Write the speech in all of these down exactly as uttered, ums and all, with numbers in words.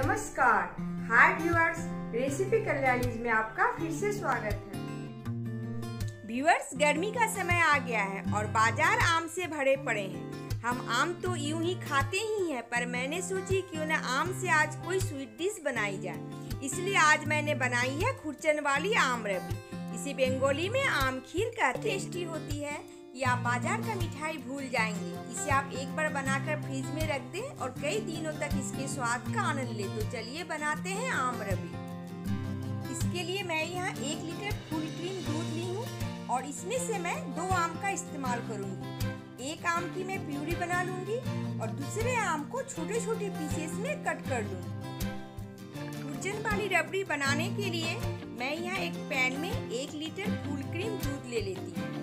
नमस्कार, हाय viewers, recipe कल्याणीज में आपका फिर से स्वागत है। व्यूअर्स, गर्मी का समय आ गया है और बाजार आम से भरे पड़े हैं। हम आम तो यूं ही खाते ही हैं, पर मैंने सोची क्यों न आम से आज कोई स्वीट डिश बनाई जाए। इसलिए आज मैंने बनाई है खुरचन वाली आम रबड़ी। इसे बंगाली में आम खीर कहते हैं। टेस्टी होती है कि आप बाजार का मिठाई भूल जाएंगे। इसे आप एक बार बनाकर फ्रिज में रख दें और कई दिनों तक इसके स्वाद का आनंद लें। तो चलिए बनाते हैं आम रबड़ी। इसके लिए मैं यहाँ एक लीटर फुल क्रीम दूध ली हूँ और इसमें से मैं दो आम का इस्तेमाल करूँगी। एक आम की मैं प्यूरी बना लूँगी और दूसरे आम को छोटे छोटे पीसेस में कट कर लूँगी। खुरचन वाली रबड़ी बनाने के लिए मैं यहाँ एक पैन में एक लीटर फुल क्रीम दूध ले लेती हूँ।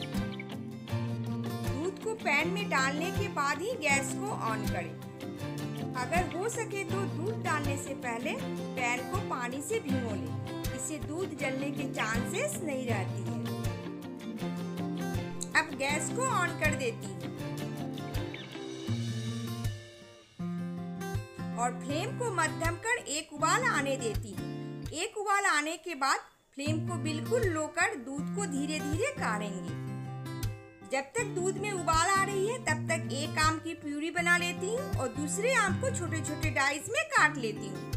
को पैन में डालने के बाद ही गैस को ऑन करें। अगर हो सके तो दूध डालने से पहले पैन को पानी से भिगो लें। इससे दूध जलने के चांसेस नहीं रहती है। अब गैस को ऑन कर देती हूँ और फ्लेम को मध्यम कर एक उबाल आने देती हूँ। एक उबाल आने के बाद फ्लेम को बिल्कुल लो कर दूध को धीरे धीरे काढ़ेंगे। जब तक दूध में उबाल आ रही है तब तक एक आम की प्यूरी बना लेती हूँ और दूसरे आम को छोटे छोटे डाइस में काट लेती हूँ।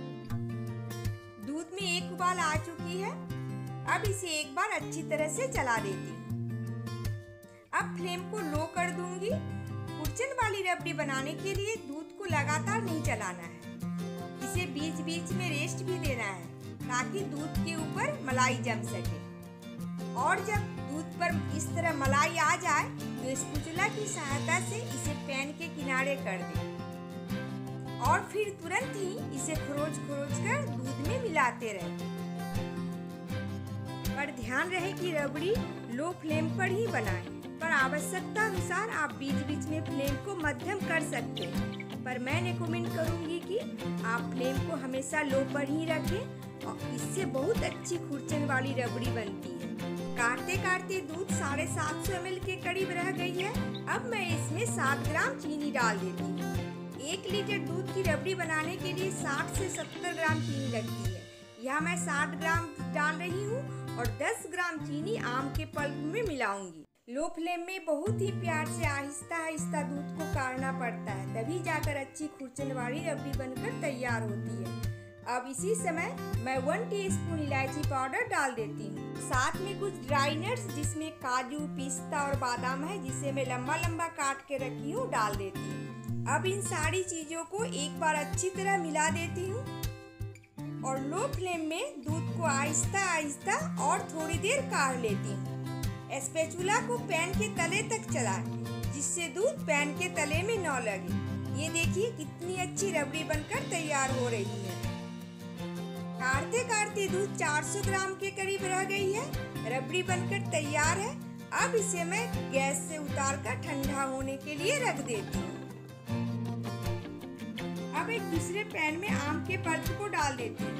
दूध में एक उबाल आ चुकी है। अब इसे एक बार अच्छी तरह से चला देती हूँ। अब फ्लेम को लो कर दूंगी। खुरचन वाली रबड़ी बनाने के लिए दूध को लगातार नहीं चलाना है। इसे बीच बीच में रेस्ट भी देना है ताकि दूध के ऊपर मलाई जम सके। और जब दूध पर इस तरह मलाई आ जाए तो स्पैचुला की सहायता से इसे पैन के किनारे कर दें और फिर तुरंत ही इसे खरोच खरोच कर दूध में मिलाते रहें। पर ध्यान रहे कि रबड़ी लो फ्लेम पर ही बनाएं, पर आवश्यकता अनुसार आप बीच बीच में फ्लेम को मध्यम कर सकते हैं। पर मैं रिकमेंड करूंगी कि आप फ्लेम को हमेशा लो पर ही रखें और इससे बहुत अच्छी खुरचन वाली रबड़ी बनती है। काटते काटते दूध साढ़े सात सौ एम एल के करीब रह गई है। अब मैं इसमें सात ग्राम चीनी डाल देती हूँ। एक लीटर दूध की रबड़ी बनाने के लिए साठ से सत्तर ग्राम चीनी लगती है। यहाँ मैं साठ ग्राम डाल रही हूँ और दस ग्राम चीनी आम के पल्प में मिलाऊंगी। लो फ्लेम में बहुत ही प्यार से आहिस्ता आहिस्ता दूध को काढ़ना पड़ता है, तभी जाकर अच्छी खुरचन वाली रबड़ी बनकर तैयार होती है। अब इसी समय मैं वन टीस्पून इलायची पाउडर डाल देती हूँ। साथ में कुछ ड्राई नट्स जिसमें काजू, पिस्ता और बादाम है, जिसे मैं लंबा लंबा काट के रखी हूँ, डाल देती हूँ। अब इन सारी चीजों को एक बार अच्छी तरह मिला देती हूँ और लो फ्लेम में दूध को आहिस्ता आहिस्ता और थोड़ी देर काढ़ लेती हूँ। स्पैचुला को पैन के तले तक चलाएं, जिससे दूध पैन के तले में न लगे। ये देखिए कितनी अच्छी रबड़ी बनकर तैयार हो रही है। काढ़ते काढ़ते दूध चार सौ ग्राम के करीब रह गई है। रबड़ी बनकर तैयार है। अब इसे मैं गैस से उतार कर ठंडा होने के लिए रख देती हूँ। अब एक दूसरे पैन में आम के पल्प को डाल देती हूँ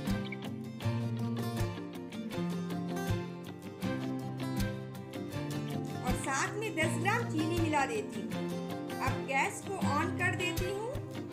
और साथ में दस ग्राम चीनी मिला देती हूँ। अब गैस को ऑन कर देती हूँ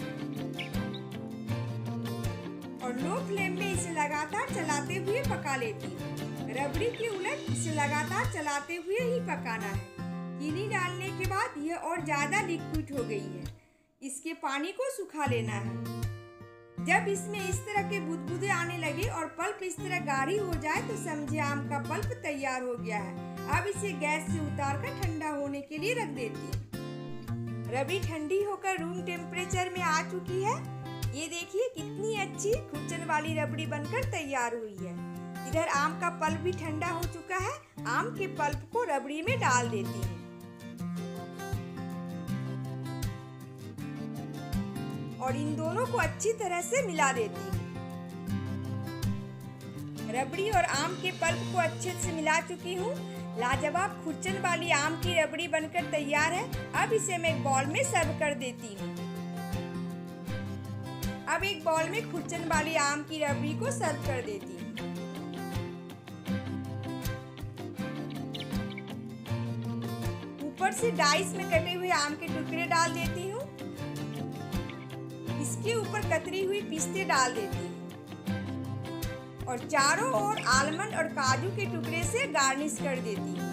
और लो फ्लेम में इसे लगातार चलाते हुए पका लेती हूँ। रबड़ी के उलट इसे लगातार चलाते हुए ही पकाना है। चीनी डालने के बाद यह और ज्यादा लिक्विड हो गई है। इसके पानी को सुखा लेना है। जब इसमें इस तरह के बुदबुदे आने लगे और पल्प इस तरह गाढ़ी हो जाए तो समझे आम का पल्प तैयार हो गया है। अब इसे गैस से उतार कर ठंडा होने के लिए रख देती हूँ। रबड़ी ठंडी होकर रूम टेम्परेचर में आ चुकी है। ये देखिए कितनी अच्छी खुरचन वाली रबड़ी बनकर तैयार हुई है। इधर आम का पल्प भी ठंडा हो चुका है। आम के पल्प को रबड़ी में डाल देती हूँ और इन दोनों को अच्छी तरह से मिला देती हूँ। रबड़ी और आम के पल्प को अच्छे से मिला चुकी हूँ। लाजवाब खुरचन वाली आम की रबड़ी बनकर तैयार है। अब इसे मैं एक बाउल में सर्व कर देती हूँ। अब एक बाउल में खुरचन वाली आम की रबड़ी को सर्व कर देती हूँ। ऊपर से डाइस में कटे हुए आम के टुकड़े डाल देती हूँ। इस इसके ऊपर कतरी हुई पिस्ते डाल देती हूँ और चारों ओर आलमंड और काजू के टुकड़े से गार्निश कर देती हूँ।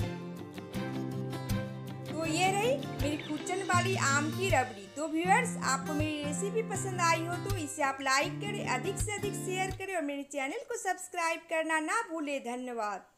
तो ये रही मेरी खुच्चन वाली आम की रबड़ी। तो व्यूअर्स, आपको मेरी रेसिपी पसंद आई हो तो इसे आप लाइक करें, अधिक से अधिक शेयर करें और मेरे चैनल को सब्सक्राइब करना ना भूलें। धन्यवाद।